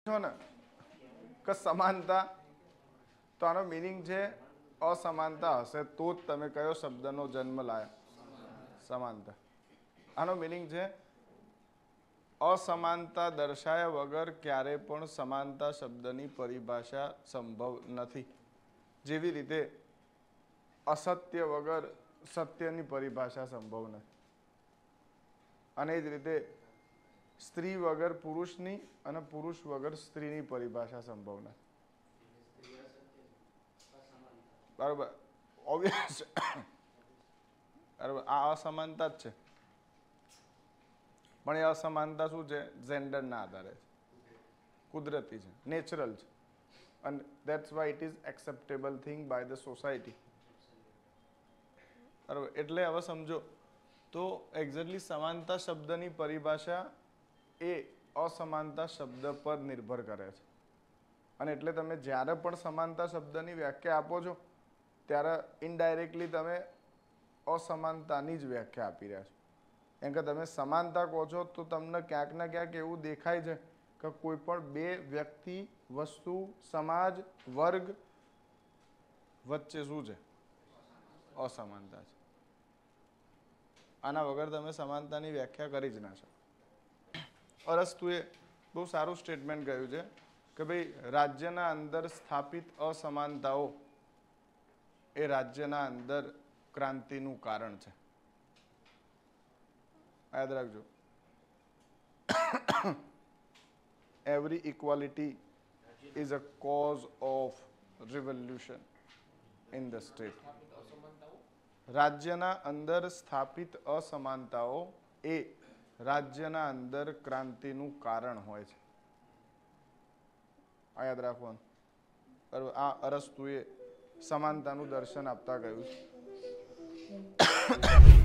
છો ને કે સમાનતા, તો આનો મીનિંગ છે અસમાનતા હશે તો જ તમે કયો શબ્દનો જન્મ લાયા? સમાનતા. આનો મીનિંગ છે અસમાનતા દર્શાયા વગર ક્યારે પણ સમાનતા શબ્દની પરિભાષા સંભવ નથી. જેવી રીતે અસત્ય વગર સત્યની પરિભાષા સંભવ નથી. અને એ જ રીતે સ્ત્રી વગર પુરુષની અને પુરુષ વગર સ્ત્રીની પરિભાષા સંભવ નથી. બરાબર, ઓબ્વિયસ. બરાબર, આ અસમાનતા જ છે. પણ એ અસમાનતા શું છે? જેન્ડરના આધારે છે, કુદરતી છે, નેચરલ છે. અને that's why it is acceptable thing by the society. બરાબર, એટલે હવે સમજો તો એક્ઝેક્ટલી સમાનતા શબ્દની પરિભાષા એ અસમાનતા શબ્દ પર નિર્ભર કરે છે. અને એટલે તમે જ્યારે પણ સમાનતા શબ્દની વ્યાખ્યા આપો છો ત્યારે ઇનડાયરેક્ટલી તમે અસમાનતાની જ વ્યાખ્યા આપી રહ્યા છો. કેમ કે તમે સમાનતા કહો છો તો તમને ક્યાંક ને ક્યાંક એવું દેખાય છે કે કોઈ પણ બે વ્યક્તિ, વસ્તુ, સમાજ, વર્ગ વચ્ચે શું છે? અસમાનતા છે. આના વગર તમે સમાનતાની વ્યાખ્યા કરી જ ના શકો. અરસ્તુએ બહુ સારું સ્ટેટમેન્ટ કહ્યું છે કે ભાઈ રાજ્યના અંદર સ્થાપિત અસમાનતાઓ એ રાજ્યના અંદર ક્રાંતિનું કારણ છે. યાદ રાખજો, every equality is a cause of revolution in the state. રાજ્યના અંદર સ્થાપિત અસમાનતાઓ એ રાજ્યના અંદર ક્રાંતિનું કારણ હોય છે. આ યાદ રાખવાનું. બરાબર, આ અરસ્તુએ સમાનતાનું દર્શન આપતા કહ્યું છે.